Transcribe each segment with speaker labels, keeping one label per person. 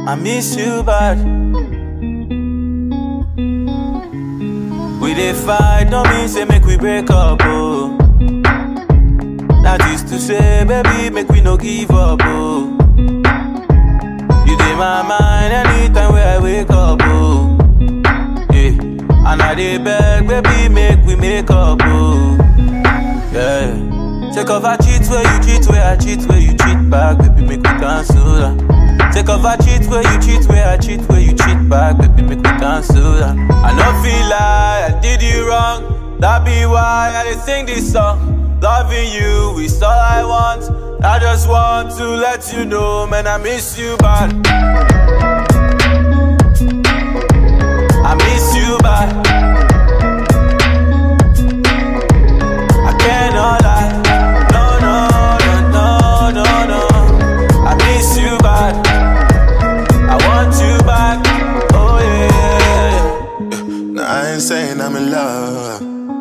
Speaker 1: I miss you bad. We dey fight, don't mean say make we break up, oh. That is to say, baby, make we no give up, oh. You dey my mind anytime where I wake up, oh. Yeah, and I dey beg, baby, make we make up, oh. Yeah, take off I cheat where you cheat, where I cheat, where you cheat back, baby, make we cancel that. Take off I cheat where you cheat, where I cheat, where you cheat back, baby, make me cancel that. I no feel like I did you wrong, that be why I dey sing this song. Loving you is all I want, I just want to let you know, man, I miss you bad. I miss you bad. I cannot lie, no, no, no, no, no, no. I miss you bad. I want you back, oh yeah.
Speaker 2: Now I ain't saying I'm in love,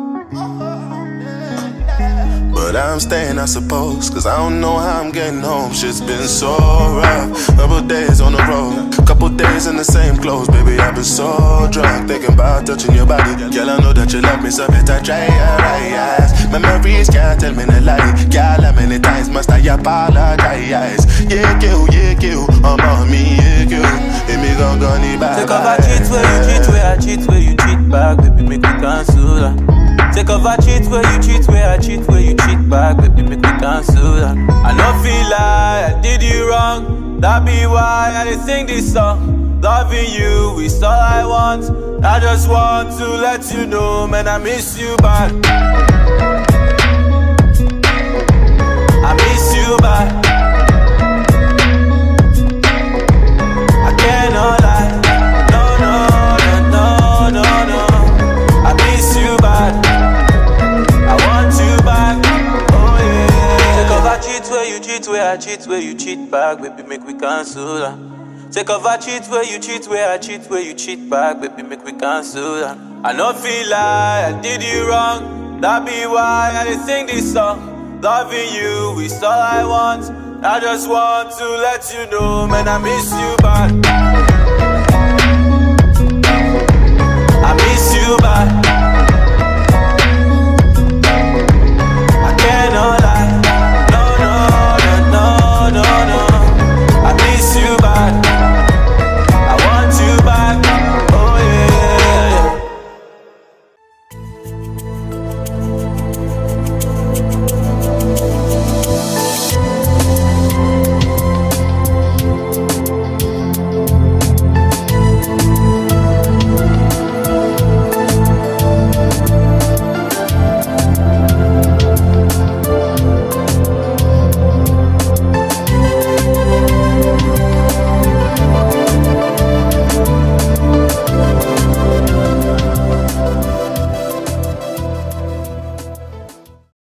Speaker 2: but I'm staying, I suppose, cause I don't know how I'm getting home. Shit's been so rough. Couple days on the road, couple days in the same clothes. Baby, I've been so drunk, thinking about touching your body. Girl, I know that you love me, so better try your eyes. Memories can't tell me no lie. Girl, how many times must I apologize? Yeah, kill, I'm on me, yeah, kill. And me gon' need bye.
Speaker 1: Take off I cheat where you cheat, where I cheat, where you cheat back, baby, make me cancel that. Take off I cheat where you cheat, where I cheat, where you cheat back, baby, make me cancel that. I no feel like I did you wrong, that be why I dey sing this song. Loving you is all I want, I just want to let you know, man, I miss you bad. I miss you bad. I cannot lie, no, no, no, no, no, no. I miss you bad. I want you back, oh yeah. Take off I cheat where you cheat, where I cheat, where you cheat back, baby, make we cancel that. Take off I cheat where you cheat, where I cheat, where you cheat back, baby, make we cancel that. I no feel like I did you wrong, that be why I dey sing this song. Loving you is all I want, I just want to let you know, man, I miss you bad. I miss you bad.